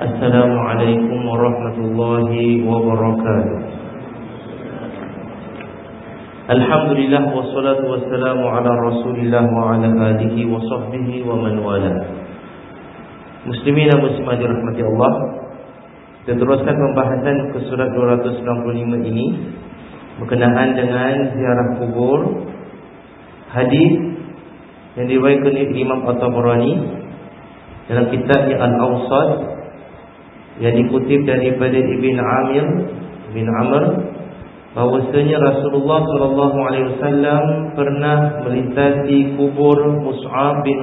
Assalamualaikum warahmatullahi wabarakatuh. Alhamdulillah wassalatu wassalamu ala Rasulillah wa ala alihi wa sahbihi wa man wala. Muslimin dan muslimat dirahmati Allah. Kita teruskan pembahasan ke surat 295 ini berkenaan dengan ziarah kubur. Hadis yang diriwayatkan oleh Imam At-Tabarani dalam kitabnya Al-Awsat, yang dikutip daripada Ibn Amr, bahawasanya Rasulullah SAW pernah melintasi kubur Mus'ab bin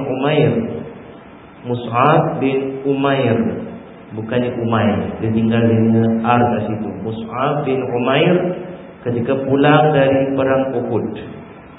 Umair, bukannya Umair, dia tinggal dengan R kat situ. Mus'ab bin Umair ketika pulang dari perang Uhud.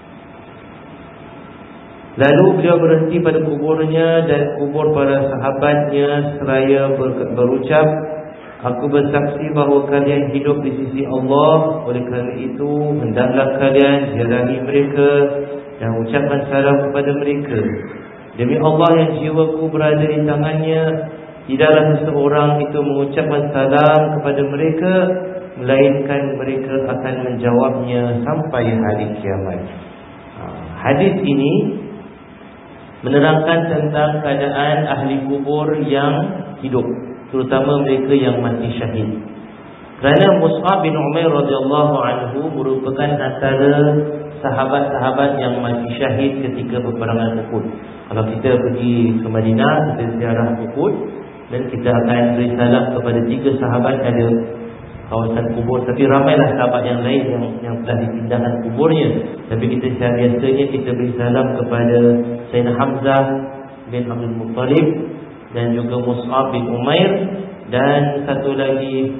Lalu beliau berhenti pada kuburnya dan kubur para sahabatnya seraya berucap, "Aku bersaksi bahawa kalian hidup di sisi Allah. Oleh kerana itu, hendaklah kalian ziarahi mereka dan ucapkan salam kepada mereka. Demi Allah yang jiwaku berada di tangannya, tidaklah seseorang itu mengucapkan salam kepada mereka, melainkan mereka akan menjawabnya sampai hari kiamat." Hadis ini menerangkan tentang keadaan ahli kubur yang hidup, terutama mereka yang mati syahid. Kerana Mus'ab bin Umair radhiyallahu anhu merupakan antara sahabat-sahabat yang mati syahid ketika peperangan Uhud. Kalau kita pergi ke Madinah, kita ziarah Uhud, dan kita akan beri salam kepada 3 sahabat ada kawasan kubur. Tapi ramailah sahabat yang lain yang telah dipindahkan kuburnya. Tapi kita biasanya kita beri salam kepada Sayyidina Hamzah bin Abdul Muttalib dan juga Mus'ab bin Umair, dan satu lagi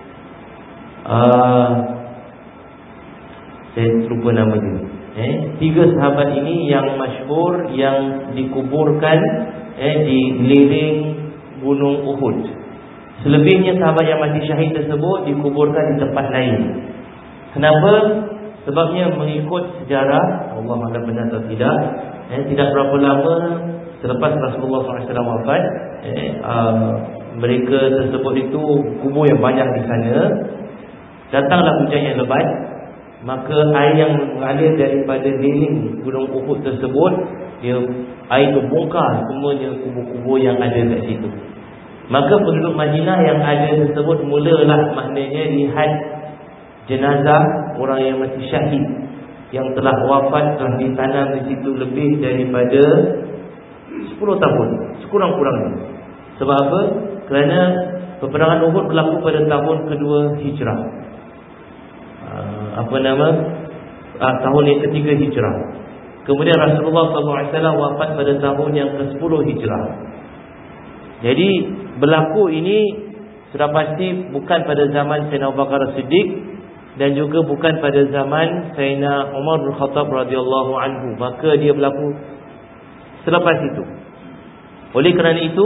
saya lupa nama dia. 3 sahabat ini yang masyhur, yang dikuburkan di liling Gunung Uhud. Selebihnya sahabat yang mati syahid tersebut dikuburkan di tempat lain. Kenapa? Sebabnya mengikut sejarah, Allah a'lam benar atau tidak, tidak berapa lama selepas Rasulullah SAW wafat, mereka tersebut itu kubur yang banyak di sana. Datanglah hujan yang lebat, maka air yang mengalir daripada liling Gunung Uhud tersebut, air itu bongkar semuanya kubur-kubur yang ada kat situ. Maka penduduk Madinah yang ada tersebut mulalah maknanya lihat jenazah orang yang mati syahid yang telah wafat, telah ditanam di situ lebih daripada 10 tahun sekurang-kurangnya. Sebab apa? Kerana peperangan Uhud berlaku pada tahun kedua Hijrah. Tahun yang ketiga Hijrah. Kemudian Rasulullah SAW wafat pada tahun yang ke-10 Hijrah. Jadi berlaku ini sudah pasti bukan pada zaman Sayyidina Abu Bakar Siddiq, dan juga bukan pada zaman Sayyidina Umar bin Khattab radhiyallahu anhu. Maka dia berlaku selepas itu. Oleh kerana itu,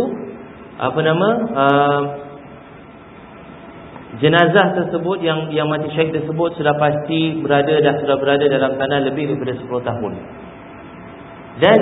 jenazah tersebut yang mati syahid tersebut sudah pasti berada dalam tanah lebih daripada 10 tahun. Dan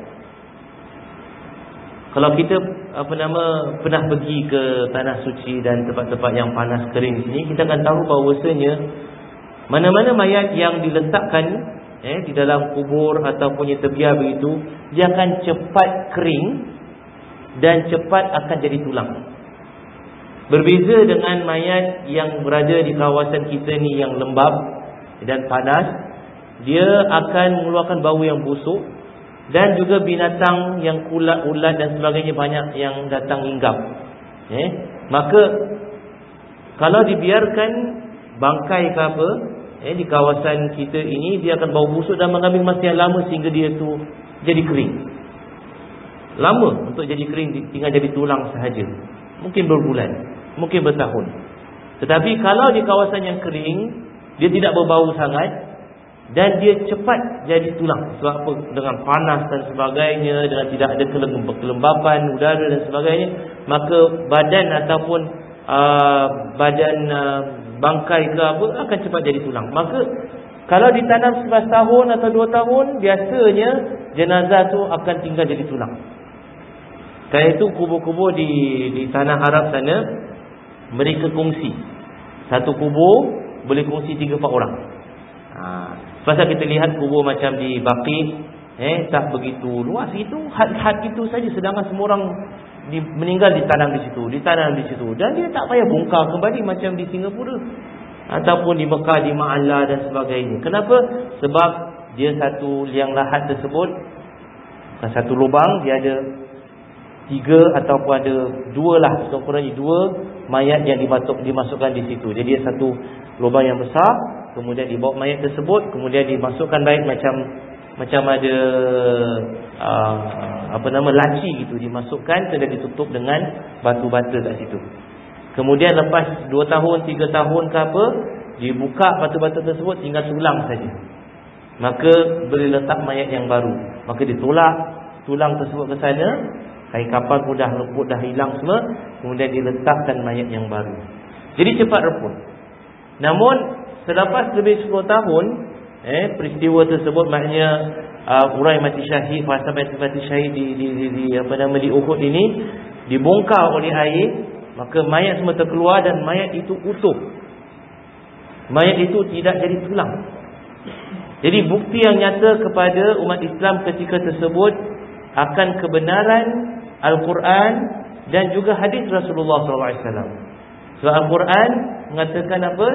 kalau kita pernah pergi ke tanah suci dan tempat-tempat yang panas kering sini, kita akan tahu bahawasanya mana-mana mayat yang diletakkan di dalam kubur ataupun yang terbiar begitu, dia akan cepat kering dan cepat akan jadi tulang. Berbeza dengan mayat yang berada di kawasan kita ni yang lembab dan panas, dia akan mengeluarkan bau yang busuk. Dan juga binatang yang ulat dan sebagainya banyak yang datang hinggap. Maka kalau dibiarkan bangkai ke apa di kawasan kita ini, dia akan bau busuk dan mengambil masa yang lama sehingga dia tu jadi kering. Lama untuk jadi kering, tinggal jadi tulang sahaja. Mungkin berbulan, mungkin bertahun. Tetapi kalau di kawasan yang kering, dia tidak berbau sangat dan dia cepat jadi tulang. Sebab apa? Dengan panas dan sebagainya, dengan tidak ada kelembapan udara dan sebagainya, maka badan ataupun bangkai ke apa akan cepat jadi tulang. Maka kalau ditanam 11 tahun atau 2 tahun, biasanya jenazah tu akan tinggal jadi tulang. Kala itu kubur-kubur di tanah Arab sana, mereka kongsi. Satu kubur boleh kongsi 3-4 orang. Pasal kita lihat kubur macam di Baqi, tak begitu luas, itu had itu saja. Sedangkan semua orang meninggal ditanam di situ, dan dia tak payah bongkar kembali macam di Singapura ataupun di Mekah, di Ma'ala dan sebagainya. Kenapa? Sebab dia satu liang lahat tersebut, satu lubang, dia ada 3 ataupun ada 2 lah, sekurang-kurangnya 2 mayat yang dimasukkan di situ. Jadi dia satu lubang yang besar, kemudian dibawa mayat tersebut, kemudian dimasukkan baik macam ada laci gitu, dimasukkan, kemudian ditutup dengan batu-bata kat situ. Kemudian lepas 2 tahun, 3 tahun ke apa, dibuka batu-bata tersebut, tinggal tulang saja. Maka boleh letak mayat yang baru. Maka ditolak tulang tersebut ke sana, kain kapal pun dah lembut, dah hilang semua, kemudian diletakkan mayat yang baru. Jadi cepat reput. Namun selepas lebih 10 tahun peristiwa tersebut, maknanya orang yang mati syahid, sahabat yang mati syahid di Uhud ini dibongkar oleh air, maka mayat semua terkeluar dan mayat itu utuh. Mayat itu tidak jadi tulang. Jadi bukti yang nyata kepada umat Islam ketika tersebut akan kebenaran Al-Quran dan juga hadis Rasulullah SAW. Sebab Al-Quran mengatakan apa?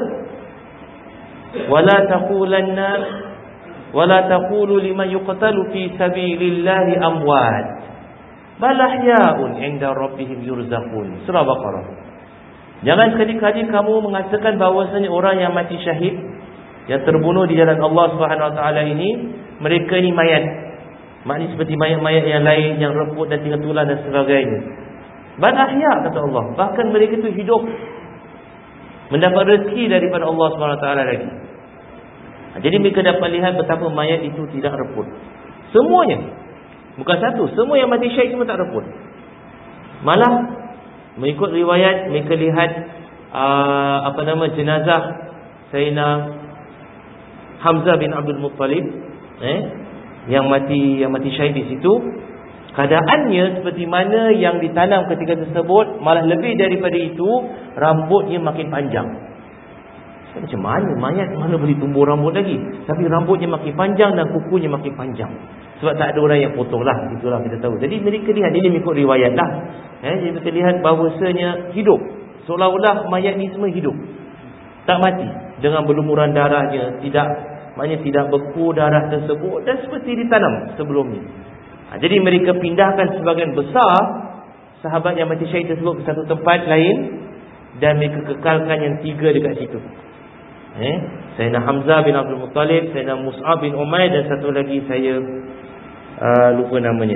Wala taqulu liman yuqtalu fi sabilillahi amwat bal ahya'un 'inda rabbihim yurzaqun. Surah Baqarah. Jangan sekali-kali kamu mengatakan bahawasanya orang yang mati syahid, yang terbunuh di jalan Allah Subhanahu Wa Taala ini, mereka ini mayat. Maknanya seperti mayat-mayat yang lain yang reput dan tinggal tulang dan sebagainya. Bal ahya', kata Allah, bahkan mereka itu hidup, mendapat rezeki daripada Allah SWT lagi. Jadi mereka dapat lihat betapa mayat itu tidak reput. Semuanya, bukan satu, semua yang mati syahid semua tak reput. Malah mengikut riwayat, mereka lihat jenazah Sayyidina Hamzah bin Abdul Muttalib, yang mati syahid di situ. Keadaannya seperti mana yang ditanam ketika tersebut, malah lebih daripada itu, rambutnya makin panjang. Macam mana mayat mana boleh tumbuh rambut lagi, tapi rambutnya makin panjang dan kukunya makin panjang. Sebab tak ada orang yang potong lah. Itulah kita tahu. Jadi mereka lihat, ini mengikut riwayat lah. Jadi kita lihat bahawasanya hidup, seolah-olah mayat ni semua hidup, tak mati, dengan berlumuran darahnya, maknanya tidak beku darah tersebut, dan seperti ditanam sebelumnya. Jadi mereka pindahkan sebagian besar sahabat yang mati syahid tersebut ke satu tempat lain, dan mereka kekalkan yang 3 dekat situ. Sayyidina Hamzah bin Abdul Muttalib, Sayyidina Mus'ab bin Umair, dan satu lagi saya lupa namanya.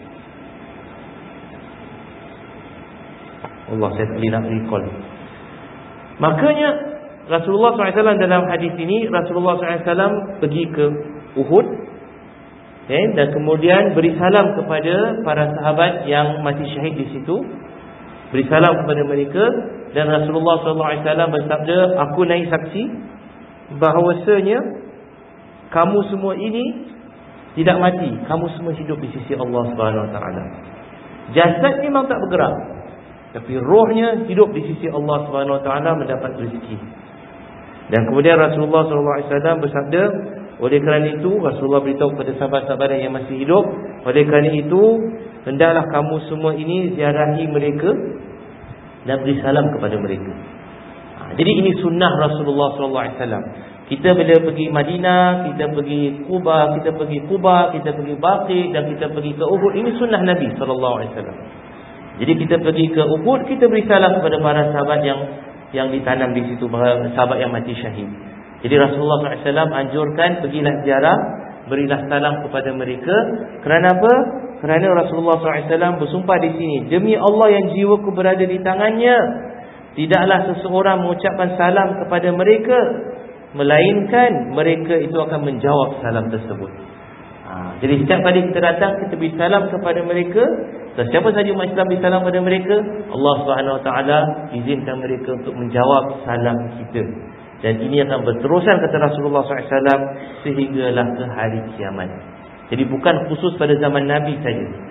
Allah, saya tak boleh nak recall. Makanya Rasulullah SAW dalam hadis ini, Rasulullah SAW pergi ke Uhud, dan kemudian beri salam kepada para sahabat yang mati syahid di situ. Beri salam kepada mereka, dan Rasulullah SAW bersabda, aku naik saksi bahawasanya kamu semua ini tidak mati, kamu semua hidup di sisi Allah SWT. Jasad memang tak bergerak, tapi rohnya hidup di sisi Allah SWT, mendapat rezeki. Dan kemudian Rasulullah SAW bersabda, oleh kerana itu Rasulullah beritahu kepada sahabat-sahabat yang masih hidup, oleh kerana itu hendaklah kamu semua ini ziarahi mereka dan beri salam kepada mereka. Jadi ini sunnah Rasulullah SAW. Kita bila pergi Madinah, kita pergi Kuba, kita pergi Baqi, dan kita pergi ke Uhud, ini sunnah Nabi SAW. Jadi kita pergi ke Uhud, kita beri salam kepada para sahabat yang ditanam di situ, sahabat yang mati syahid. Jadi Rasulullah SAW anjurkan, pergilah ziarah, berilah salam kepada mereka. Kerana apa? Kerana Rasulullah SAW bersumpah di sini, demi Allah yang jiwaku berada di tangannya, tidaklah seseorang mengucapkan salam kepada mereka, melainkan mereka itu akan menjawab salam tersebut. Jadi setiap kali kita datang, kita beri salam kepada mereka. Dan siapa sahaja umat Islam beri salam kepada mereka, Allah SWT izinkan mereka untuk menjawab salam kita. Dan ini akan berterusan, kata Rasulullah SAW, sehinggalah ke hari kiamat. Jadi bukan khusus pada zaman Nabi saja.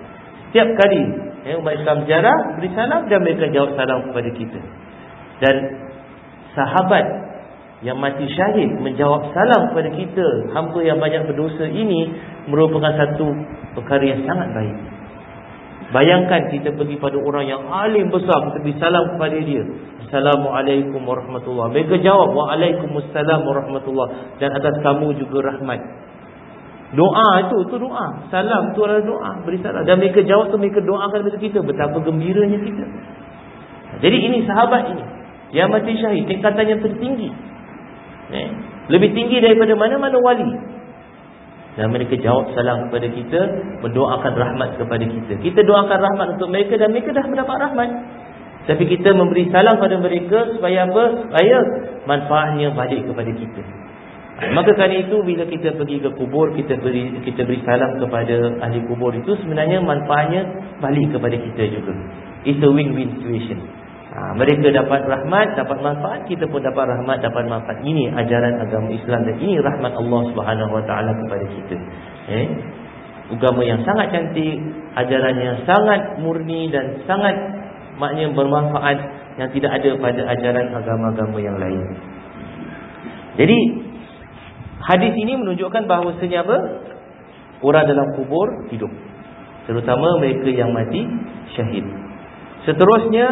Setiap kali umat Islam ziarah, beri salam, dan mereka jawab salam kepada kita. Dan sahabat yang mati syahid menjawab salam kepada kita, hamba yang banyak berdosa ini, merupakan satu perkara yang sangat baik. Bayangkan kita pergi pada orang yang alim besar, kita beri salam kepada dia, Assalamualaikum warahmatullahi. Mereka jawab, Waalaikumsalam warahmatullahi, dan atas kamu juga rahmat. Doa itu doa. Salam itu adalah doa, beri salam. Dan mereka jawab tu, mereka doakan kepada kita. Betapa gembiranya kita. Jadi ini sahabat ini yang mati syahid, tingkatan yang tertinggi, lebih tinggi daripada mana-mana wali. Dan mereka jawab salam kepada kita, mendoakan rahmat kepada kita. Kita doakan rahmat untuk mereka, dan mereka dah mendapat rahmat. Tapi kita memberi salam kepada mereka supaya apa? Supaya manfaatnya balik kepada kita. Maka kerana itu, bila kita pergi ke kubur, kita beri salam kepada ahli kubur, itu sebenarnya manfaatnya balik kepada kita juga. It's a win-win situation. Mereka dapat rahmat, dapat manfaat, kita pun dapat rahmat, dapat manfaat. Ini ajaran agama Islam, dan ini rahmat Allah Subhanahu Wa Taala kepada kita. Agama yang sangat cantik, ajaran yang sangat murni dan sangat maknanya bermanfaat, yang tidak ada pada ajaran agama-agama yang lain. Jadi hadis ini menunjukkan bahawasanya apa? Orang dalam kubur hidup, terutama mereka yang mati syahid. Seterusnya,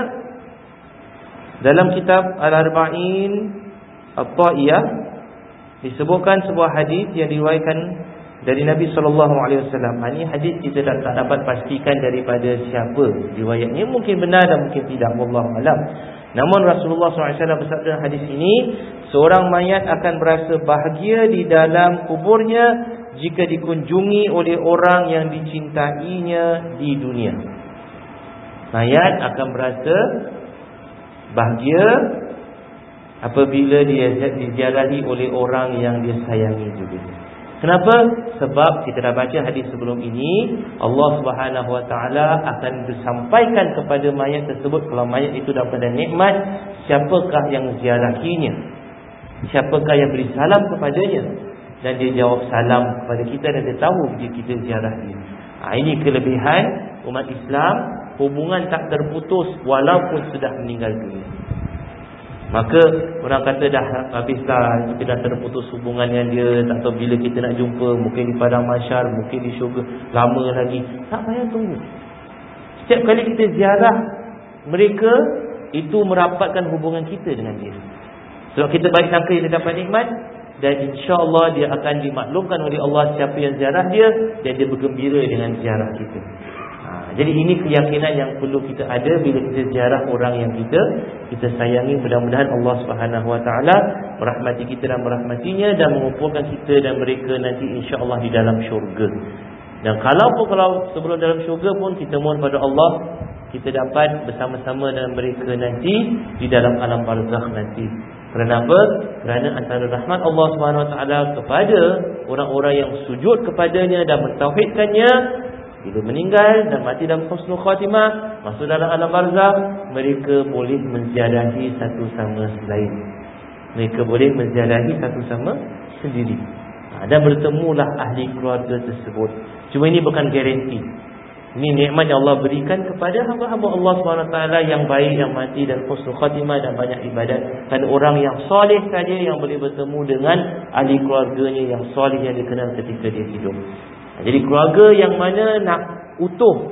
dalam kitab Al-Arba'in At-Ta'iyah disebutkan sebuah hadis yang diriwayatkan dari Nabi SAW. Ini hadis kita tak dapat pastikan daripada siapa riwayatnya. Mungkin benar dan mungkin tidak, wallahu alam. Namun Rasulullah SAW bersabda hadis ini, seorang mayat akan berasa bahagia di dalam kuburnya jika dikunjungi oleh orang yang dicintainya di dunia. Mayat akan berasa bahagia apabila dia diziarahi oleh orang yang dia sayangi juga. Kenapa? Sebab kita dah baca hadis sebelum ini, Allah Subhanahu Wa Taala akan disampaikan kepada mayat tersebut, kalau mayat itu dalam keadaan nikmat, siapakah yang ziarahinya, siapakah yang beri salam kepadanya, dan dia jawab salam kepada kita, dan dia tahu dia kita ziarah dia. Ini kelebihan umat Islam, hubungan tak terputus walaupun sudah meninggal dunia. Maka orang kata dah habislah, kita dah terputus hubungan dengan dia, tak tahu bila kita nak jumpa, mungkin di padang mahsyar, mungkin di syurga, lama lagi. Tak payah tunggu. Setiap kali kita ziarah mereka, itu merapatkan hubungan kita dengan dia. Sebab kita baik sangka dia dapat nikmat, dan insya-Allah dia akan dimaklumkan oleh Allah siapa yang ziarah dia, dan dia bergembira dengan ziarah kita. Jadi ini keyakinan yang perlu kita ada bila kita ziarah orang yang kita sayangi. Mudah-mudahan Allah Subhanahu Wa Taala merahmati kita dan merahmatinya, dan mengumpulkan kita dan mereka nanti insya-Allah di dalam syurga. Dan kalau sebelum dalam syurga pun, kita mohon pada Allah kita dapat bersama-sama dengan mereka nanti di dalam alam barzakh nanti. Kerana apa? Kerana antara rahmat Allah Subhanahu Wa Taala kepada orang-orang yang sujud kepadanya dan mentauhidkannya, bila meninggal dan mati dalam husnul khatimah, masuk dalam alam barzakh, mereka boleh menziarahi satu sama lain. Mereka boleh menziarahi satu sama sendiri, dan bertemulah ahli keluarga tersebut. Cuma ini bukan garanti. Ini nikmat yang Allah berikan kepada hamba-hamba Allah SWT yang baik, yang mati dan husnul khatimah dan banyak ibadat. Dan orang yang soleh saja yang boleh bertemu dengan ahli keluarganya yang soleh, yang dikenal ketika dia hidup. Jadi keluarga yang mana nak utuh,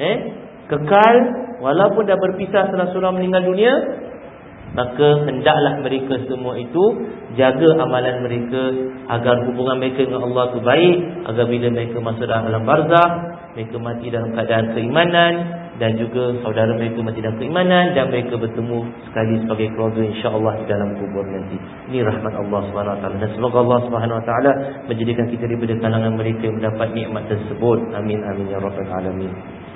kekal walaupun dah berpisah setelah seorang meninggal dunia, maka hendaklah mereka semua itu jaga amalan mereka agar hubungan mereka dengan Allah itu baik, agar bila mereka masuk dalam alam barzakh, mereka mati dalam keadaan keimanan, dan juga saudara mereka mati dalam keimanan, dan mereka bertemu sekali sebagai keluarga insya-Allah di dalam kubur nanti. Ini rahmat Allah Subhanahu Wa Taala, dan semoga Allah Subhanahu Wa Taala menjadikan kita daripada kalangan mereka yang mendapat nikmat tersebut. Amin amin ya rabbal alamin.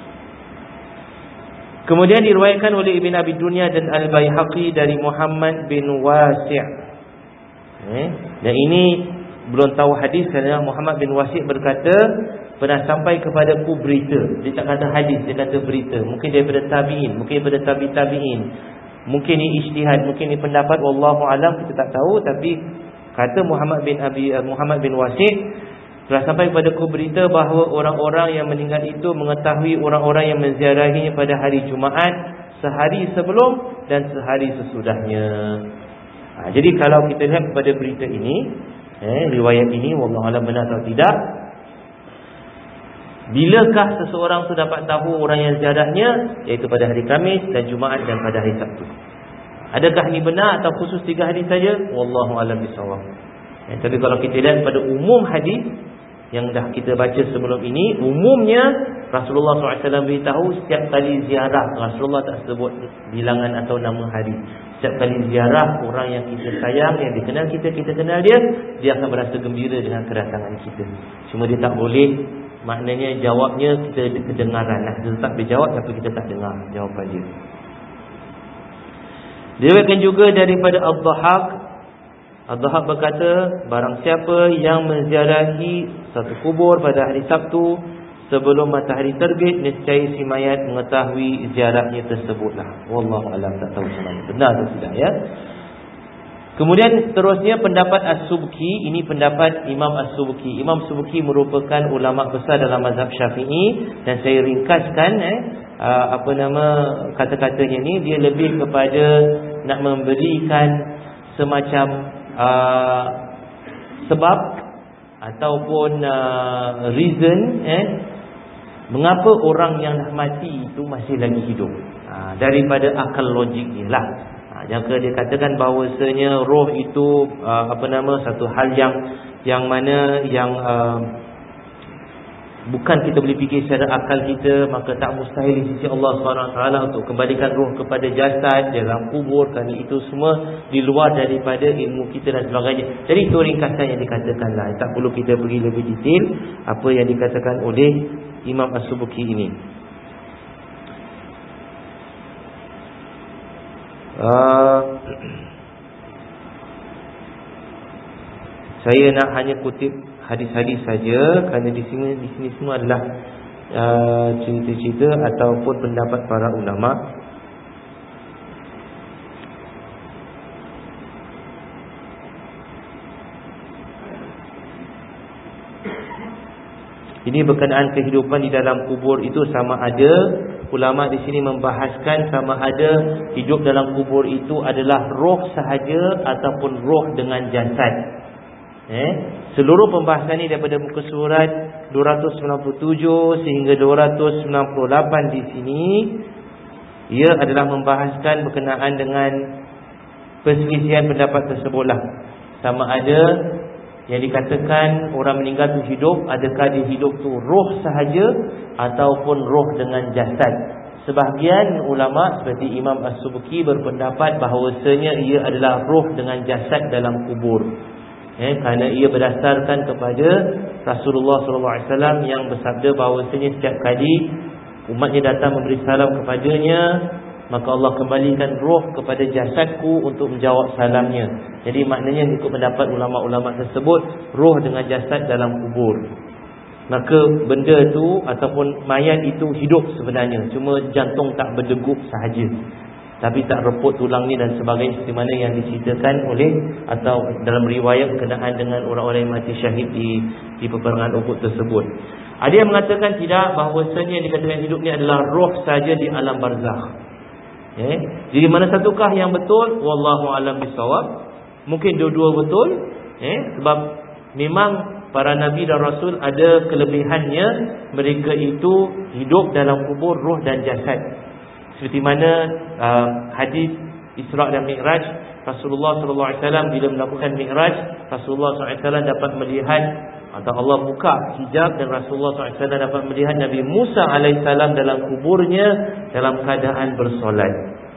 Kemudian diriwayatkan oleh Ibn Abi Dunya dan Al-Baihaqi dari Muhammad bin Wasi'. Dan ini belum tahu hadis, kerana Muhammad bin Wasi' berkata, pernah sampai kepadaku berita. Dia tak kata hadis, dia kata berita. Mungkin daripada tabi'in, mungkin daripada tabi'in. Mungkin ini ijtihad, mungkin ini pendapat, wallahu alam, kita tak tahu. Tapi kata Muhammad bin Wasi', Telah sampai kepadaku berita bahawa orang-orang yang meninggal itu mengetahui orang-orang yang menziarahinya pada hari Jumaat, sehari sebelum dan sehari sesudahnya. Jadi kalau kita lihat kepada berita ini, riwayat ini, wallahu a'lam benar atau tidak, bilakah seseorang tu dapat tahu orang yang ziarahnya? Iaitu pada hari Khamis dan Jumaat dan pada hari Sabtu. Adakah ini benar atau khusus 3 hari saja? Wallahu a'lam bishawab. Tapi kalau kita lihat pada umum hadis yang dah kita baca sebelum ini, umumnya Rasulullah SAW beritahu setiap kali ziarah, Rasulullah tak sebut bilangan atau nama hari. Setiap kali ziarah orang yang kita sayang, yang dikenal kita, kita kenal dia, dia akan berasa gembira dengan kedatangan kita. Cuma dia tak boleh, maknanya jawabnya kita kedengaran. Dia tetap berjawab tapi kita tak dengar jawapan dia. Diriwayatkan juga daripada Ad-Dhahhak berkata, barang siapa yang menziarahi satu kubur pada hari Sabtu sebelum matahari terbit, nescaya si mayat mengetahui ziarahnya tersebutlah. Wallahu a'lam, tak tahu sebenarnya benar atau tidak ya. Kemudian seterusnya pendapat As-Subki. Ini pendapat Imam As-Subki. Imam Subki merupakan ulama besar dalam mazhab Syafi'i, dan saya ringkaskan kata-katanya ni, dia lebih kepada nak memberikan semacam sebab ataupun reason mengapa orang yang dah mati itu masih lagi hidup, daripada akal logik dia lah. Jika dia katakan bahawasanya roh itu satu hal yang mana bukan kita boleh fikir secara akal kita, maka tak mustahil di sisi Allah SWT untuk kembalikan roh kepada jasad dalam kubur, kerana itu semua di luar daripada ilmu kita dan sebagainya. Jadi itu ringkasan yang dikatakanlah. Tak perlu kita pergi lebih detail apa yang dikatakan oleh Imam As-Subki ini. Saya nak hanya kutip hadis-hadis saja, kerana di sini semua adalah cerita-cerita ataupun pendapat para ulama. Ini berkenaan kehidupan di dalam kubur itu, sama ada ulama di sini membahaskan sama ada hidup dalam kubur itu adalah roh sahaja ataupun roh dengan jasad. Seluruh pembahasan ini daripada muka surat 297 sehingga 298 di sini, ia adalah membahaskan berkenaan dengan perselisihan pendapat tersebutlah. Sama ada yang dikatakan orang meninggal tu hidup, adakah dia hidup tu roh sahaja ataupun roh dengan jasad. Sebahagian ulama seperti Imam As-Subki berpendapat bahawasanya ia adalah roh dengan jasad dalam kubur. Kerana ia berdasarkan kepada Rasulullah SAW yang bersabda bahawasanya setiap kali umatnya datang memberi salam kepadanya, maka Allah kembalikan roh kepada jasadku untuk menjawab salamnya. Jadi maknanya ikut pendapat ulama-ulama tersebut, roh dengan jasad dalam kubur, maka benda tu ataupun mayat itu hidup sebenarnya, cuma jantung tak berdegup sahaja, tapi tak reput tulangnya dan sebagainya, seperti mana yang diceritakan oleh atau dalam riwayat berkenaan dengan orang-orang yang mati syahid di peperangan Uhud tersebut. Ada yang mengatakan tidak, bahawasanya yang dikatakan hidup ni adalah roh saja di alam barzakh. Jadi mana satukah yang betul? Wallahu a'lam bishawab. Mungkin dua-dua betul, sebab memang para nabi dan rasul ada kelebihannya, mereka itu hidup dalam kubur roh dan jasad. Seperti mana hadis Isra' dan Mi'raj, Rasulullah SAW bila melakukan Mi'raj, Rasulullah SAW dapat melihat, atau Allah buka hijab dan Rasulullah SAW dapat melihat Nabi Musa AS dalam kuburnya dalam keadaan bersolat.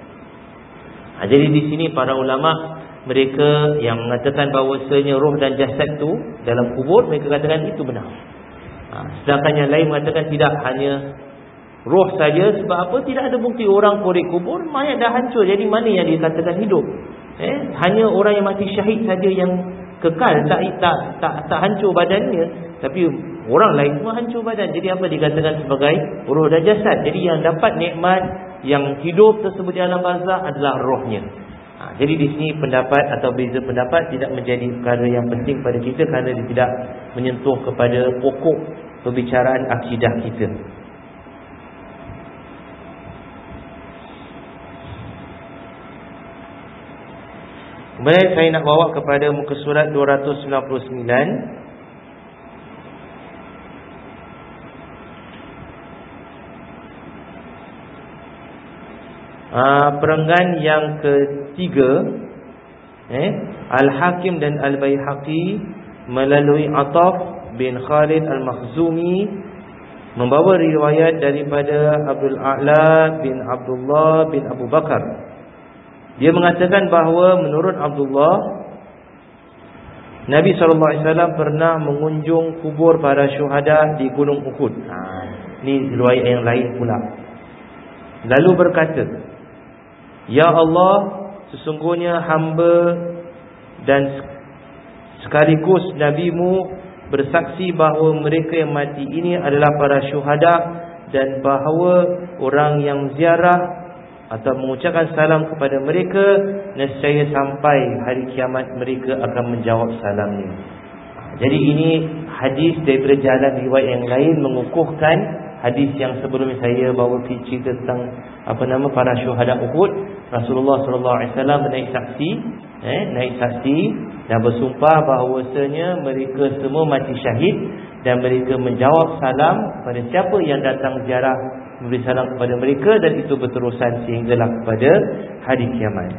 Jadi di sini para ulama, mereka yang mengatakan bahawasanya roh dan jasad tu dalam kubur, mereka katakan itu benar. Sedangkan yang lain mengatakan tidak, hanya roh saja. Sebab apa? Tidak ada bukti orang korek kubur, mayat dah hancur. Jadi mana yang dikatakan hidup? Hanya orang yang mati syahid saja yang kekal, tak hancur badannya, tapi orang lain semua hancur badan. Jadi apa dikatakan sebagai roh dan jasad? Jadi yang dapat nikmat, yang hidup tersebut di alam barzakh adalah rohnya. Jadi di sini pendapat atau beza pendapat tidak menjadi perkara yang penting pada kita, kerana dia tidak menyentuh kepada pokok perbicaraan akidah kita. Kemudian saya nak bawa kepada muka surat 299. Perenggan yang ketiga, Al-Hakim dan Al-Baihaqi melalui Ataf bin Khalid Al-Makhzumi membawa riwayat daripada Abdul A'la bin Abdullah bin Abu Bakar. Dia mengatakan bahawa menurut Abdullah, Nabi SAW pernah mengunjung kubur para syuhada di Gunung Uhud. Ini riwayat yang lain pula. Lalu berkata, Ya Allah, sesungguhnya hamba dan sekaligus Nabi-Mu bersaksi bahawa mereka yang mati ini adalah para syuhada, dan bahawa orang yang ziarah atau mengucapkan salam kepada mereka, nescaya sampai hari kiamat mereka akan menjawab salamnya. Jadi ini hadis daripada jalan riwayat yang lain mengukuhkan hadis yang sebelumnya saya bawa cerita tentang para syuhada Uhud. Rasulullah SAW naik saksi dan bersumpah bahawasanya mereka semua mati syahid, dan mereka menjawab salam pada siapa yang datang ziarah, memberi salam kepada mereka, dan itu berterusan sehinggalah kepada hari kiamat.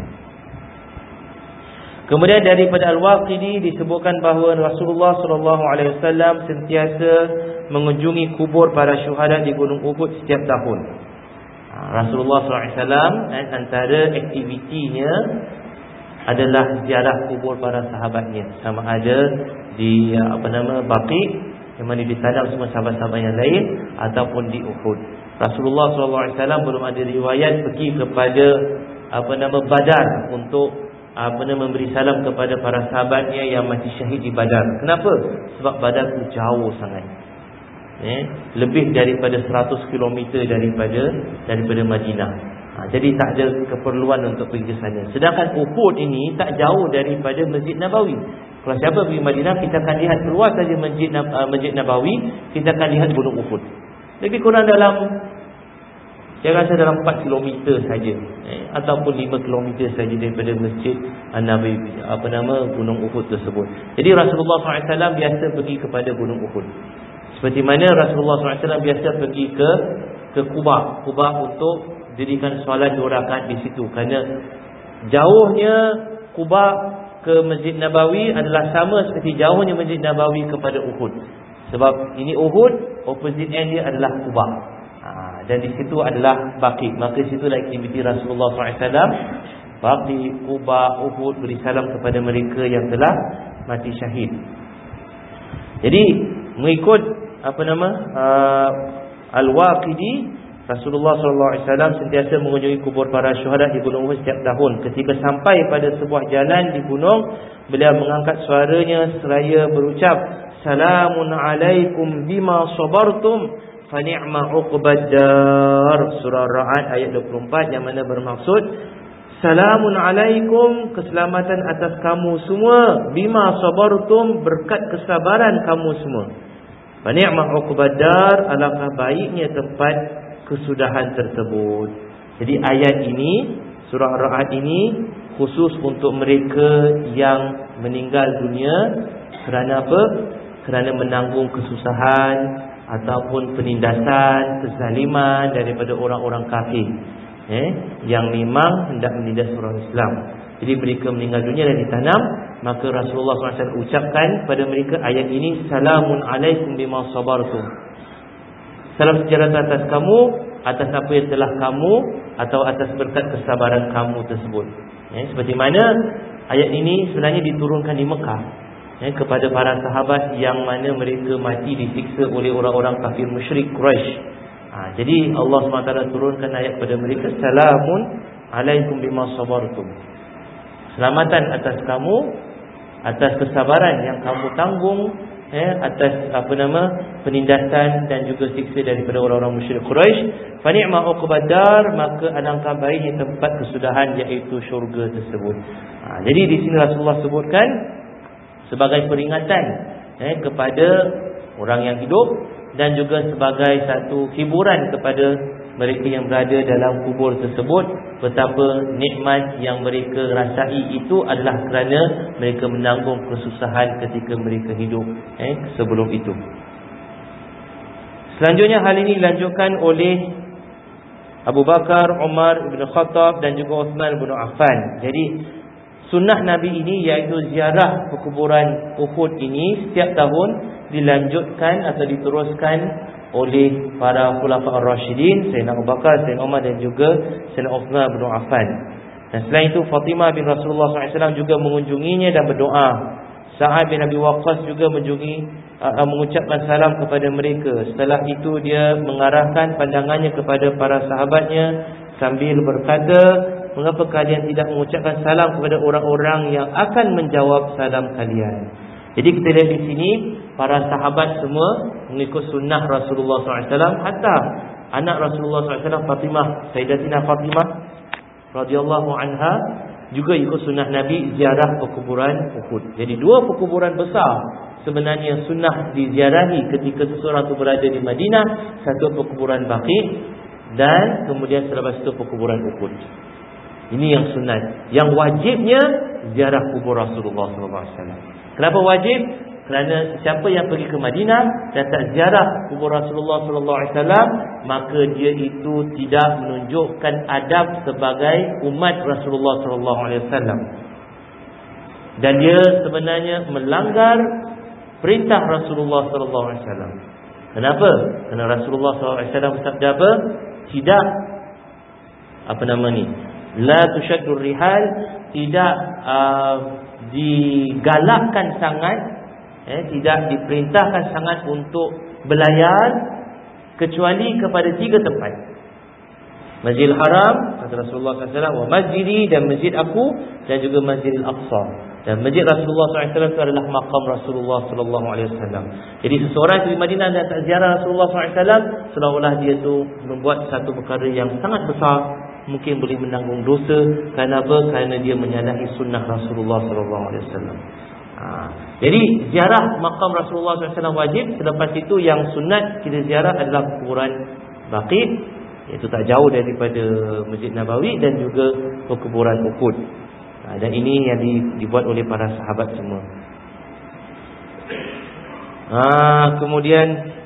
Kemudian daripada Al-Waqidi disebutkan bahawa Rasulullah SAW sentiasa mengunjungi kubur para syuhada di Gunung Uhud setiap tahun. Rasulullah SAW antara aktivitinya adalah ziarah kubur para sahabatnya, sama ada di Baqi yang mana ditanam semua sahabat-sahabat yang lain, ataupun di Uhud. Rasulullah SAW belum ada riwayat pergi kepada Badar untuk memberi salam kepada para sahabatnya yang mati syahid di Badar. Kenapa? Sebab Badar itu jauh sangat, lebih daripada 100 km daripada Madinah. Jadi tak ada keperluan untuk pergi ke sana. Sedangkan Uhud ini tak jauh daripada Masjid Nabawi. Kalau siapa pergi Madinah, kita akan lihat keluar saja Masjid Nabawi, kita akan lihat Gunung Uhud. Lebih kurang dalam, saya rasa dalam 4 km saja, ataupun 5 km saja daripada Masjid Nabawi, Gunung Uhud tersebut. Jadi Rasulullah SAW biasa pergi kepada Gunung Uhud. Seperti mana Rasulullah SAW biasa pergi ke Quba untuk dirikan solat 2 rakaat di situ. Kerana jauhnya Quba ke Masjid Nabawi adalah sama seperti jauhnya Masjid Nabawi kepada Uhud. Sebab ini Uhud, opposite end dia adalah Quba. Dan di situ adalah Baqi. Maka situlah aktiviti Rasulullah SAW. Baqi, Quba, Uhud, beri salam kepada mereka yang telah mati syahid. Jadi mengikut Al-Waqidi, Rasulullah SAW sentiasa mengunjungi kubur para syuhada di Gunung Uhud setiap tahun. Ketika sampai pada sebuah jalan di gunung, beliau mengangkat suaranya seraya berucap, Salamun alaikum bima sabartum fa ni'ma uqbad dar. Surah Ra'ad ayat 24, yang mana bermaksud, Salamun alaikum, keselamatan atas kamu semua, bima sabartum, berkat kesabaran kamu semua. Fa ni'ma uqbad dar, alangkah baiknya tempat kesudahan tersebut. Jadi ayat ini, surah Ra'ad ini khusus untuk mereka yang meninggal dunia kerana apa? Kerana menanggung kesusahan ataupun penindasan, kezaliman daripada orang-orang kafir, yang memang hendak menindas orang Islam. Jadi mereka meninggal dunia dan ditanam, maka Rasulullah SAW ucapkan pada mereka ayat ini, Salamun alaikum bima sabartum. Salam sejahtera atas kamu, atas apa yang telah kamu, atau atas berkat kesabaran kamu tersebut. Seperti mana ayat ini sebenarnya diturunkan di Mekah, kepada para sahabat yang mana mereka mati disiksa oleh orang-orang kafir musyrik Quraisy. Jadi Allah SWT turunkan ayat kepada mereka, Salamun alaikum bima sabartum. Selamatan atas kamu, atas kesabaran yang kamu tanggung atas penindasan dan juga siksa daripada orang-orang musyrik Quraisy. Fa ni'ma uqbadar, maka alangkah baiknya tempat kesudahan, iaitu syurga tersebut. Jadi di sini Rasulullah sebutkan sebagai peringatan kepada orang yang hidup, dan juga sebagai satu hiburan kepada mereka yang berada dalam kubur tersebut, betapa nikmat yang mereka rasai itu adalah kerana mereka menanggung kesusahan ketika mereka hidup sebelum itu. Selanjutnya hal ini dilanjutkan oleh Abu Bakar, Umar bin Khattab dan juga Uthman bin Affan. Jadi sunnah Nabi ini, iaitu ziarah perkuburan Uhud ini, setiap tahun dilanjutkan atau diteruskan oleh para khulafa ar-rasyidin, Sayyidina Abu Bakar, Sayyidina Umar dan juga Sayyidina Uthman bin Affan. Dan selain itu Fatimah bin Rasulullah SAW juga mengunjunginya dan berdoa. Sa'ad bin Abi Waqqas juga mengucapkan salam kepada mereka. Setelah itu dia mengarahkan pandangannya kepada para sahabatnya sambil berkata, mengapa kalian tidak mengucapkan salam kepada orang-orang yang akan menjawab salam kalian? Jadi kita lihat di sini para sahabat semua mengikut sunnah Rasulullah SAW. Hatta anak Rasulullah SAW, Fatimah, Sayyidatina Fatimah radhiyallahu anha, juga ikut sunnah Nabi ziarah perkuburan Uhud. Jadi dua perkuburan besar sebenarnya sunnah diziarahi ketika seseorang itu berada di Madinah. Satu perkuburan Baqi, dan kemudian selepas itu perkuburan Uhud. Ini yang sunat. Yang wajibnya ziarah kubur Rasulullah SAW. Kenapa wajib? Kerana siapa yang pergi ke Madinah dan tak ziarah kubur Rasulullah SAW, maka dia itu tidak menunjukkan adab sebagai umat Rasulullah SAW, dan dia sebenarnya melanggar perintah Rasulullah SAW. Kenapa? Kerana Rasulullah SAW bersabda apa? Tidak la tushaddur rihal, tidak digalakkan sangat, tidak diperintahkan sangat untuk berlayar kecuali kepada 3 tempat. Masjidil Haram, kata Rasulullah SAW, wa masjidi, dan masjid aku, dan juga Masjidil Aqsa. Dan masjid Rasulullah SAW itu adalah maqam Rasulullah SAW. Jadi seseorang di Madinah dan tak ziarah Rasulullah SAW, seolah-olah dia tu membuat satu perkara yang sangat besar, mungkin boleh menanggung dosa. Kenapa? Kerana dia menyalahi sunnah Rasulullah SAW. Jadi ziarah makam Rasulullah SAW wajib. Selepas itu yang sunat kita ziarah adalah kuburan Baqi, iaitu tak jauh daripada Masjid Nabawi, dan juga perkuburan Uhud. Dan ini yang dibuat oleh para sahabat semua. Kemudian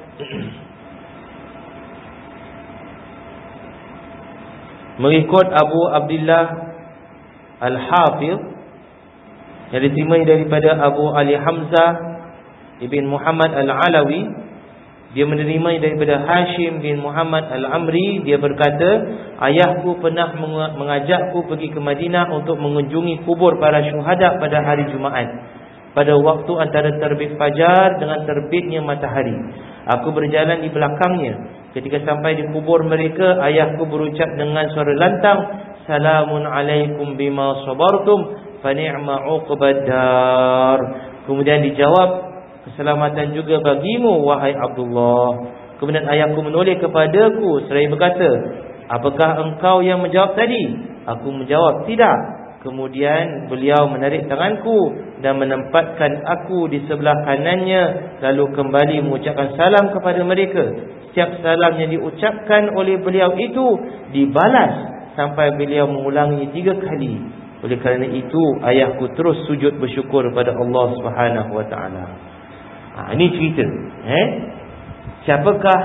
mengikut Abu Abdullah Al-Hafiz yang diterima daripada Abu Ali Hamzah Ibn Muhammad Al-Alawi, dia menerima daripada Hashim bin Muhammad Al-Amri. Dia berkata, ayahku pernah mengajakku pergi ke Madinah untuk mengunjungi kubur para syuhada pada hari Jumaat, pada waktu antara terbit fajar dengan terbitnya matahari. Aku berjalan di belakangnya. Ketika sampai di kubur mereka, ayahku berucap dengan suara lantang, salamun alaikum bima sabartum fa ni'ma uqbadar. Kemudian dijawab, keselamatan juga bagimu wahai Abdullah. Kemudian ayahku menoleh kepadaku seraya berkata, apakah engkau yang menjawab tadi? Aku menjawab, tidak. Kemudian beliau menarik tanganku dan menempatkan aku di sebelah kanannya, lalu kembali mengucapkan salam kepada mereka. Setiap salam yang diucapkan oleh beliau itu dibalas sampai beliau mengulangi 3 kali. Oleh kerana itu ayahku terus sujud bersyukur kepada Allah Subhanahu Wa Taala. Ini cerita. Siapakah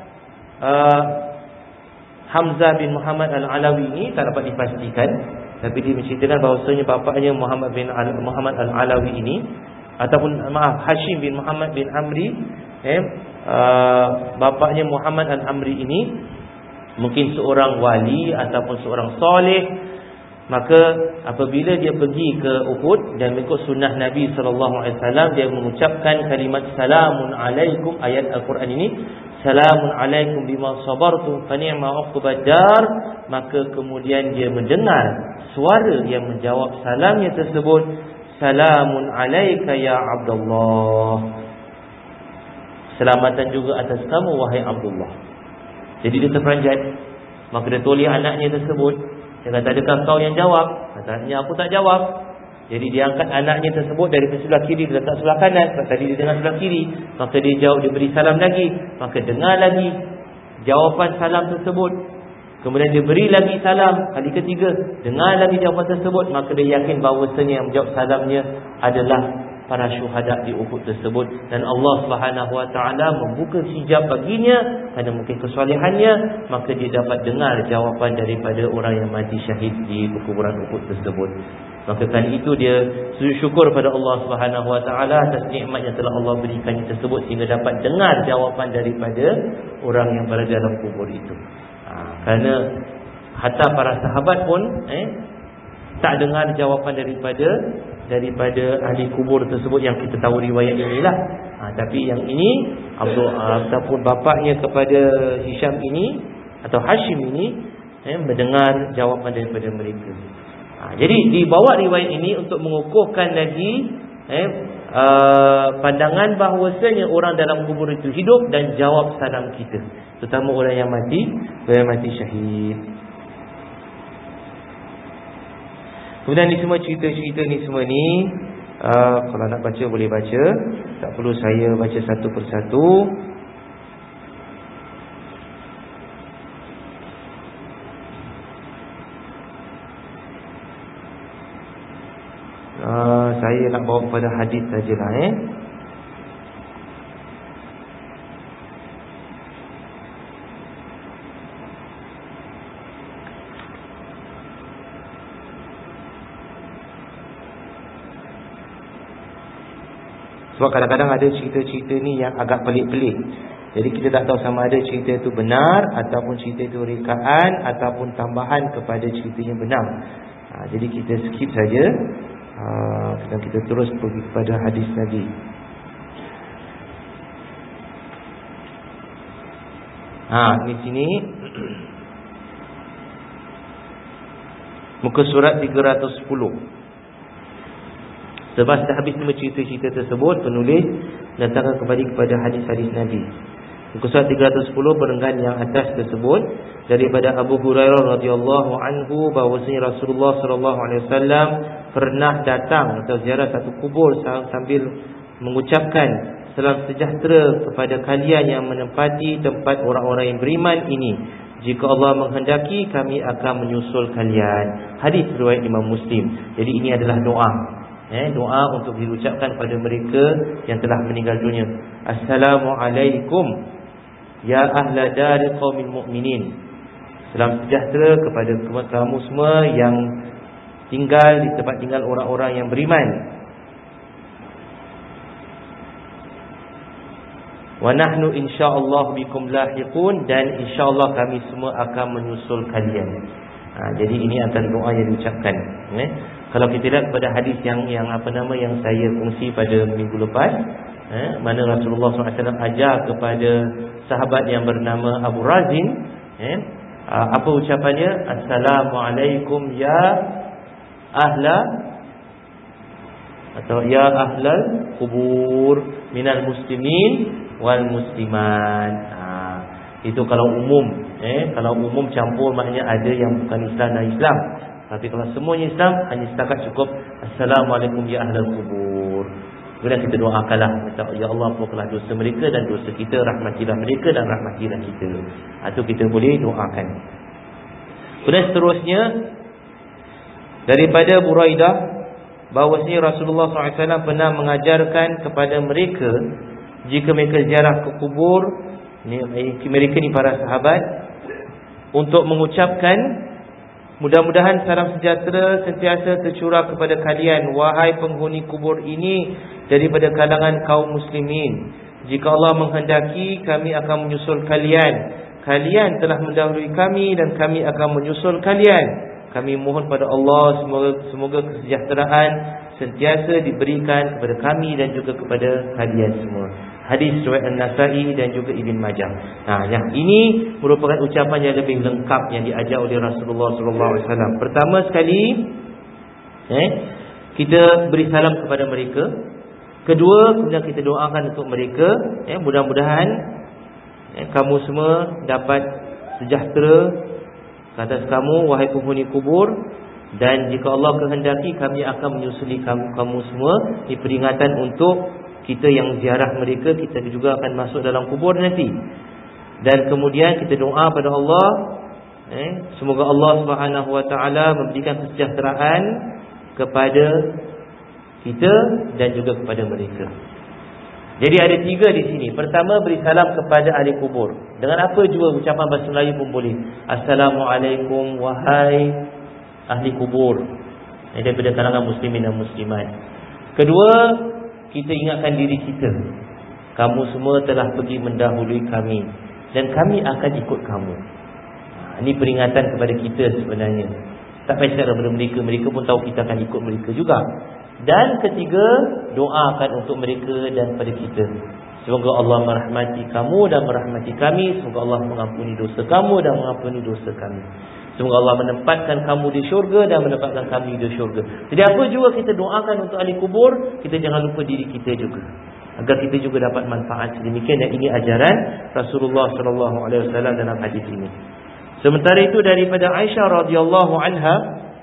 Hamzah bin Muhammad Al-Alawi ini? Tak dapat dipastikan, tapi dia menceritakan bahawasanya bapaknya Muhammad Al-Alawi ini, ataupun Hashim bin Muhammad bin Amri, bapaknya Muhammad Al-Amri ini mungkin seorang wali ataupun seorang soleh. Maka apabila dia pergi ke Uhud dan mengikut sunnah Nabi SAW, dia mengucapkan kalimat salamun alaikum, ayat Al-Quran ini, salamun alaikum bima sabartum fa ni'ma uqbadar. Maka kemudian dia mendengar suara yang menjawab salamnya tersebut, salamun alaika ya Abdullah. Selamatan juga atas kamu wahai Abdullah. Jadi dia terperanjat. Maka dia toleh anaknya tersebut. Dia kata, adakah kau yang jawab? Katanya, aku tak jawab. Jadi dia angkat anaknya tersebut dari sebelah kiri, dia letak sebelah kanan. Sebab tadi dia dengar sebelah kiri. Maka dia jawab, dia beri salam lagi. Maka dengar lagi jawapan salam tersebut. Kemudian dia beri lagi salam kali ketiga, dengar lagi jawapan tersebut. Maka dia yakin bahawasanya yang menjawab salamnya adalah para syuhada di Uhud tersebut. Dan Allah SWT membuka hijab baginya kerana mungkin kesolehannya. Maka dia dapat dengar jawapan daripada orang yang mati syahid di perkuburan Uhud tersebut. Maka kali itu dia sujud syukur pada Allah SWT atas nikmat yang telah Allah berikannya tersebut, sehingga dapat dengar jawapan daripada orang yang berada dalam kubur itu. Kerana hatta para sahabat pun tak dengar jawapan daripada ahli kubur tersebut yang kita tahu riwayat inilah. Tapi yang ini ataupun bapaknya kepada Hisham ini atau Hashim ini mendengar jawapan daripada mereka. Jadi dibawa riwayat ini untuk mengukuhkan lagi pandangan bahawasanya orang dalam kubur itu hidup dan jawab salam kita, terutama orang yang mati syahid. Kemudian ni semua cerita-cerita ni semua ni kalau nak baca boleh baca, tak perlu saya baca satu persatu. Saya nak bawa kepada hadis sajalah. Sebab kadang-kadang ada cerita-cerita ni yang agak pelik-pelik. Jadi kita tak tahu sama ada cerita itu benar ataupun cerita itu rekaan ataupun tambahan kepada cerita yang benar. Jadi kita skip saja. Dan kita terus pergi kepada hadis Nabi. Di sini muka surat 310. Lepas dah habis semua cerita-cerita tersebut, penulis datangkan kembali kepada hadis-hadis Nabi. Muka surat 310 berenggan yang atas tersebut daripada Abu Hurairah radhiyallahu anhu bahawasanya Rasulullah sallallahu alaihi wasallam pernah datang atau ziarah satu kubur sambil mengucapkan salam sejahtera kepada kalian yang menempati tempat orang-orang yang beriman ini. Jika Allah menghendaki, kami akan menyusul kalian. Hadis riwayat Imam Muslim. Jadi ini adalah doa. Doa untuk diucapkan pada mereka yang telah meninggal dunia. Assalamualaikum ya ahla dari qaumil mu'minin. Salam sejahtera kepada kamu semua yang tinggal di tempat tinggal orang-orang yang beriman. Wa nahnu insyaallah bikum lahiqun, dan insyaallah kami semua akan menyusul kalian. Jadi ini antara doa yang diucapkan. Kalau kita lihat kepada hadis yang saya kongsi pada minggu lepas, mana Rasulullah SAW ajar kepada sahabat yang bernama Abu Razin, apa ucapannya? Assalamualaikum ya ahla atau ya ahlal kubur minal muslimin wal musliman. Itu kalau umum. Kalau umum campur maknanya ada yang bukan Islam dan Islam. Tapi kalau semuanya Islam, hanya setakat cukup Assalamualaikum ya ahlal kubur. Kemudian kita doakanlah, ya Allah, ampunkanlah dosa mereka dan dosa kita, rahmatilah mereka dan rahmatilah kita. Itu kita boleh doakan. Kemudian seterusnya daripada Buraidah bahawasanya Rasulullah SAW pernah mengajarkan kepada mereka, jika mereka ziarah ke kubur, mereka ni para sahabat, untuk mengucapkan, mudah-mudahan salam sejahtera sentiasa tercurah kepada kalian, wahai penghuni kubur ini daripada kalangan kaum muslimin. Jika Allah menghendaki, kami akan menyusul kalian. Kalian telah mendahului kami dan kami akan menyusul kalian. Kami mohon pada Allah semoga kesejahteraan sentiasa diberikan kepada kami dan juga kepada kalian semua. Hadis riwayat An-Nasa'i dan juga Ibn Majah. Yang ini merupakan ucapan yang lebih lengkap yang diajar oleh Rasulullah SAW. Pertama sekali, kita beri salam kepada mereka. Kedua, kemudian kita doakan untuk mereka, mudah-mudahan kamu semua dapat sejahtera ke atas kamu, wahai penghuni kubur. Dan jika Allah kehendaki, kami akan menyusuli kamu semua. Ini peringatan untuk kita yang ziarah mereka. Kita juga akan masuk dalam kubur nanti. Dan kemudian kita doa pada Allah, semoga Allah SWT memberikan kesejahteraan kepada kita dan juga kepada mereka. Jadi ada 3 di sini. Pertama, beri salam kepada ahli kubur. Dengan apa jua ucapan bahasa Melayu pun boleh. Assalamualaikum wahai ahli kubur, daripada kalangan muslimin dan muslimat. Kedua, kita ingatkan diri kita, kamu semua telah pergi mendahului kami dan kami akan ikut kamu. Ini peringatan kepada kita sebenarnya. Tak payah cakap daripada mereka, mereka pun tahu kita akan ikut mereka juga. Dan ketiga, doakan untuk mereka dan pada kita. Semoga Allah merahmati kamu dan merahmati kami. Semoga Allah mengampuni dosa kamu dan mengampuni dosa kami. Semoga Allah menempatkan kamu di syurga dan menempatkan kami di syurga. Jadi apa juga kita doakan untuk ahli kubur, kita jangan lupa diri kita juga, agar kita juga dapat manfaat sedemikian. Dan ini ajaran Rasulullah SAW dalam hadis ini. Sementara itu daripada Aisyah radhiyallahu anha,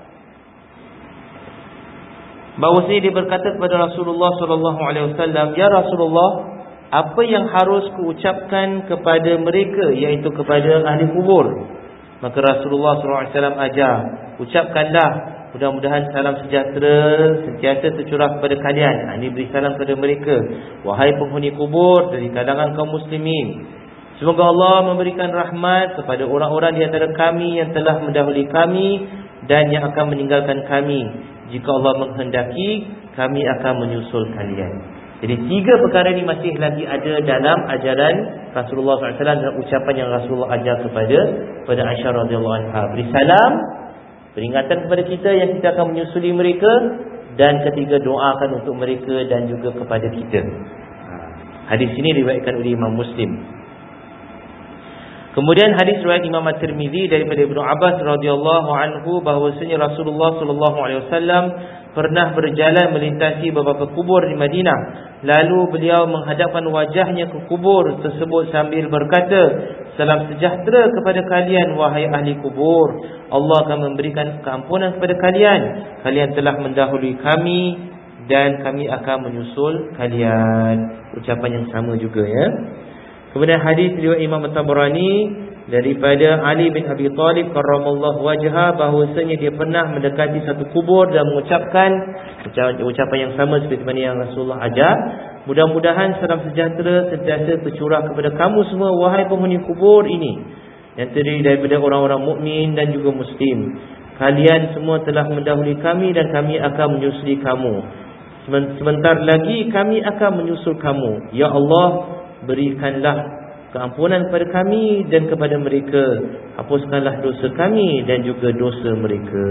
bahwasanya dia berkata kepada Rasulullah SAW, ya Rasulullah, apa yang harus kuucapkan kepada mereka, iaitu kepada ahli kubur? Maka Rasulullah SAW ajar, ucapkanlah, mudah-mudahan salam sejahtera sentiasa tercurah kepada kalian. Ini beri salam kepada mereka, wahai penghuni kubur dari kalangan kaum muslimin, semoga Allah memberikan rahmat kepada orang-orang di antara kami yang telah mendahului kami dan yang akan meninggalkan kami. Jika Allah menghendaki, kami akan menyusul kalian. Jadi 3 perkara ini masih lagi ada dalam ajaran Rasulullah SAW dan ucapan yang Rasulullah ajar kepada Aisyah radhiyallahu anha. Beri salam, peringatan kepada kita yang kita akan menyusuli mereka. Dan ketiga, doakan untuk mereka dan juga kepada kita. Hadis ini diriwayatkan oleh Imam Muslim. Kemudian hadis riwayat Imam At-Tirmizi daripada Ibnu Abbas radhiyallahu anhu, bahwasanya Rasulullah SAW pernah berjalan melintasi beberapa kubur di Madinah. Lalu beliau menghadapkan wajahnya ke kubur tersebut sambil berkata, salam sejahtera kepada kalian wahai ahli kubur. Allah akan memberikan keampunan kepada kalian. Kalian telah mendahului kami dan kami akan menyusul kalian. Ucapan yang sama juga, ya. Kemudian hadis riwayat Imam At-Tabarani daripada Ali bin Abi Talib karramallahu wajhah, bahwasanya dia pernah mendekati satu kubur dan mengucapkan ucapan yang sama seperti mana yang Rasulullah ajar. Mudah-mudahan salam sejahtera sentiasa tercurah kepada kamu semua wahai penghuni kubur ini, yang terdiri daripada orang-orang mukmin dan juga muslim. Kalian semua telah mendahului kami dan kami akan menyusuli kamu. Sebentar lagi kami akan menyusul kamu. Ya Allah, berikanlah keampunan kepada kami dan kepada mereka. Hapuskanlah dosa kami dan juga dosa mereka.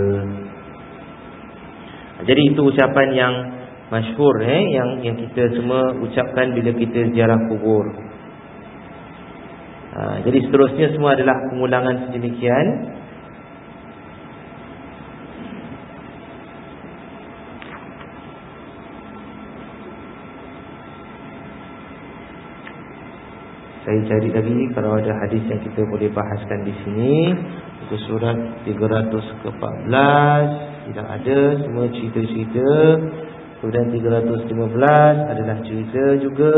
Jadi itu ucapan yang masyhur, yang kita semua ucapkan bila kita ziarah kubur. Jadi seterusnya semua adalah pengulangan sedemikian. Saya cari lagi kalau ada hadis yang kita boleh bahaskan di sini. Buku surat 314 tidak ada, semua cerita-cerita. Kemudian 315 adalah cerita juga.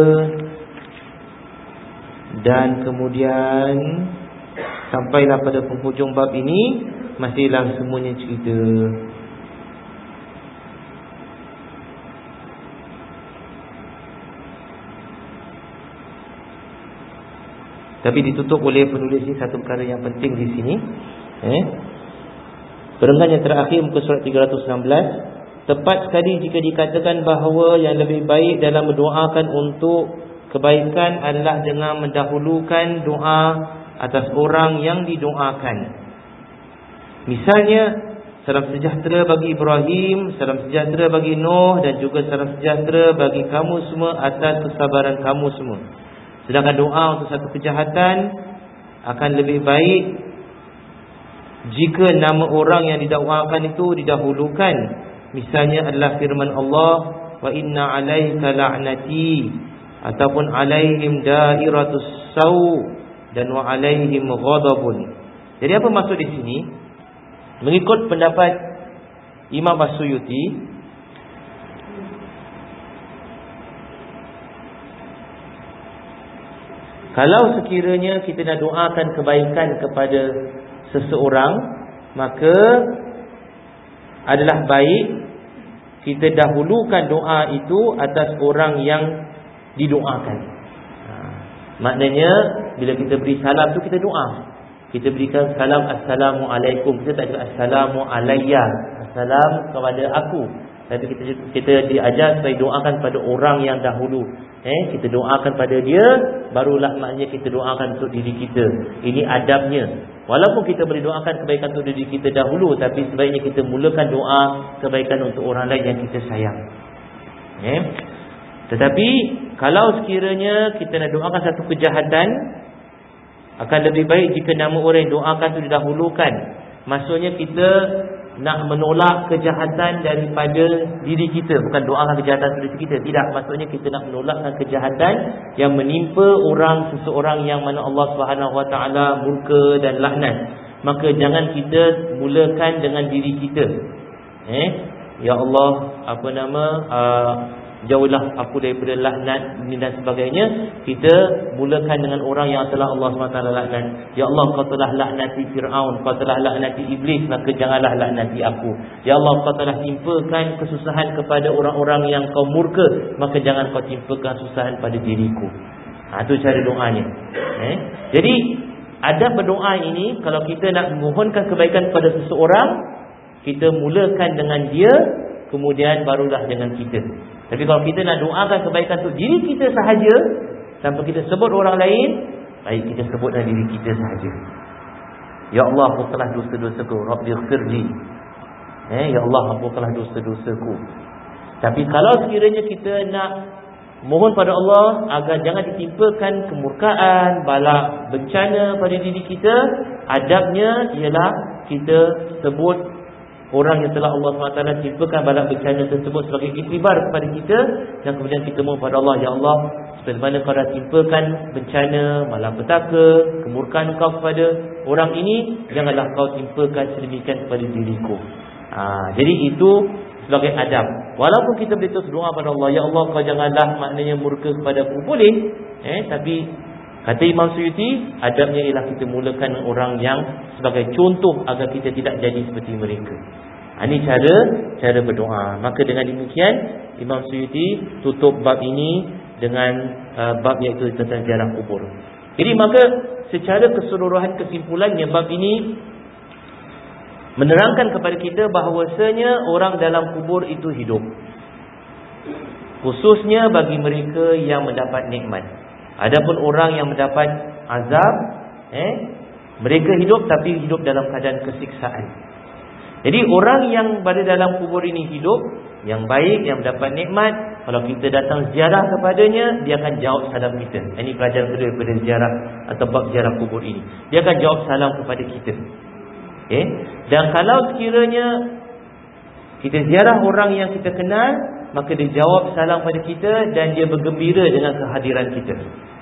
Dan kemudian sampailah pada penghujung bab ini, masihlah semuanya cerita. Tapi ditutup oleh penulis ini satu perkara yang penting di sini. Perenggan yang terakhir muka surat 316. Tepat sekali jika dikatakan bahawa yang lebih baik dalam mendoakan untuk kebaikan adalah dengan mendahulukan doa atas orang yang didoakan. Misalnya, salam sejahtera bagi Ibrahim, salam sejahtera bagi Nuh, dan juga salam sejahtera bagi kamu semua atas kesabaran kamu semua. Sedangkan doa untuk satu kejahatan akan lebih baik jika nama orang yang didakwakan itu didahulukan. Misalnya adalah firman Allah, wa inna 'alaika la'nati, ataupun alaihim dairatus sau dan wa alaihim ghadabun. Jadi apa maksud di sini? Mengikut pendapat Imam As-Suyuti, kalau sekiranya kita nak doakan kebaikan kepada seseorang, maka adalah baik kita dahulukan doa itu atas orang yang didoakan. Maknanya bila kita beri salam tu kita doa. Kita berikan salam assalamualaikum. Kita tak cakap assalamu alayya, assalam kepada aku. Tapi kita diajar supaya doakan pada orang yang dahulu. Kita doakan pada dia, barulah maknanya kita doakan untuk diri kita. Ini adabnya. Walaupun kita boleh doakan kebaikan untuk diri kita dahulu, tapi sebaiknya kita mulakan doa kebaikan untuk orang lain yang kita sayang. Tetapi kalau sekiranya kita nak doakan satu kejahatan, akan lebih baik jika nama orang yang doakan itu didahulukan. Maksudnya kita nak menolak kejahatan daripada diri kita, bukan doakan kejahatan diri kita. Tidak, maksudnya kita nak menolakkan kejahatan yang menimpa seseorang yang mana Allah Subhanahu Wa Taala murka dan laknat. Maka jangan kita mulakan dengan diri kita. Ya Allah, jauhlah aku daripada laknat ini dan sebagainya. Kita mulakan dengan orang yang telah Allah SWT laknat. Ya Allah, kau telah laknati Fir'aun, kau telah laknati Iblis, maka janganlah laknati aku. Ya Allah, kau telah timpakan kesusahan kepada orang-orang yang kau murka, maka jangan kau timpakan kesusahan pada diriku. Itu cara doanya. Jadi adab berdoa ini, kalau kita nak memohonkan kebaikan kepada seseorang, kita mulakan dengan dia, kemudian barulah dengan kita. Tapi kalau kita nak doakan kebaikan untuk diri kita sahaja, tanpa kita sebut orang lain, baik kita sebutlah diri kita sahaja. Ya Allah, ampunkanlah dosa-dosaku, Rabbighfirli. Ya Allah, ampunkanlah dosa-dosaku. Tapi kalau sekiranya kita nak mohon pada Allah agar jangan ditimpakan kemurkaan, bala, bencana pada diri kita, adabnya ialah kita sebut orang yang telah Allah SWT timpakan bala bencana tersebut sebagai iktibar kepada kita, dan kemudian kita mohon pada Allah, Ya Allah, sebagaimana kau dah timpakan bencana, malapetaka, kemurkaan kau kepada orang ini, janganlah kau timpakan sedemikian kepada diriku. Jadi itu sebagai adab. Walaupun kita boleh terus doa pada Allah, Ya Allah, kau janganlah maknanya murka kepada aku, boleh. Tapi kata Imam Suyuti, adabnya ialah kita mulakan orang yang sebagai contoh agar kita tidak jadi seperti mereka. Ini cara berdoa. Maka dengan demikian Imam Suyuti tutup bab ini dengan bab iaitu tentang ziarah kubur. Jadi maka secara keseluruhan kesimpulannya, bab ini menerangkan kepada kita bahawasanya orang dalam kubur itu hidup, khususnya bagi mereka yang mendapat nikmat. Adapun orang yang mendapat azab, mereka hidup tapi hidup dalam keadaan kesiksaan. Jadi orang yang berada dalam kubur ini hidup, yang baik, yang mendapat nikmat, kalau kita datang ziarah kepadanya, dia akan jawab salam kita. Ini pelajaran kedua daripada ziarah atau bab ziarah kubur ini. Dia akan jawab salam kepada kita. Dan kalau sekiranya kita ziarah orang yang kita kenal, maka dia jawab salam pada kita dan dia bergembira dengan kehadiran kita.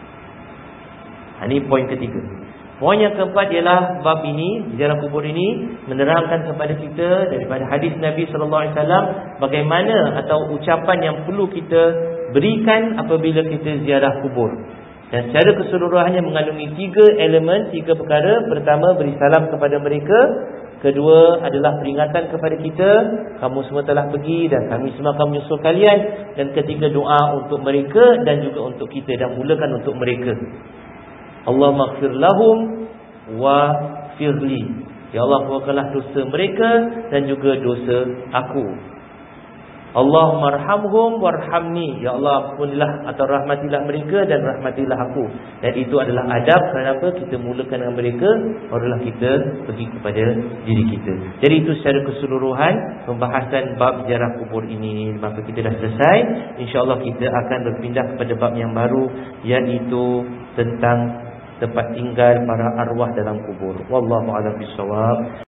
Ini poin ketiga. Poin yang keempat ialah bab ini, ziarah kubur ini, menerangkan kepada kita daripada hadis Nabi SAW bagaimana atau ucapan yang perlu kita berikan apabila kita ziarah kubur. Dan secara keseluruhannya mengandungi 3 elemen, 3 perkara. Pertama, beri salam kepada mereka. Kedua adalah peringatan kepada kita, kamu semua telah pergi dan kami semua akan menyusul kalian. Dan ketiga, doa untuk mereka dan juga untuk kita, dan mulakan untuk mereka. Allahumma ighfir lahum wa firli. Ya Allah, ampunkanlah dosa mereka dan juga dosa aku. Allahumma arhamhum warhamni. Ya Allah, ampunilah atau rahmatilah mereka dan rahmatilah aku. Dan itu adalah adab. Kenapa? Kita mulakan dengan mereka, barulah kita pergi kepada diri kita. Jadi itu secara keseluruhan pembahasan bab ziarah kubur ini. Maka kita dah selesai. InsyaAllah kita akan berpindah kepada bab yang baru, iaitu tentang tempat tinggal para arwah dalam kubur. Wallahu a'lam bishawab.